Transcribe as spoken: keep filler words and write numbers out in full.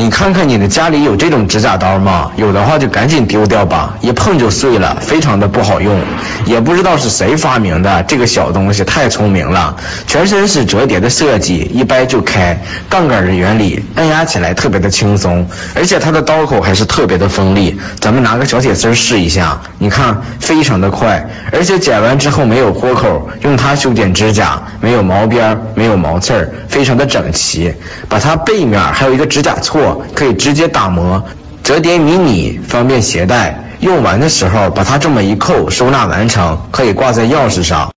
你看看你的家里有这种指甲刀吗？有的话就赶紧丢掉吧，一碰就碎了，非常的不好用。也不知道是谁发明的，这个小东西太聪明了，全身是折叠的设计，一掰就开，杠杆的原理，按压起来特别的轻松，而且它的刀口还是特别的锋利。咱们拿个小铁丝试一下，你看非常的快，而且剪完之后没有豁口，用它修剪指甲没有毛边，没有毛刺儿，非常的整齐。把它背面还有一个指甲锉，可以直接打磨，折叠迷你，方便携带。用完的时候把它这么一扣，收纳完成，可以挂在钥匙上。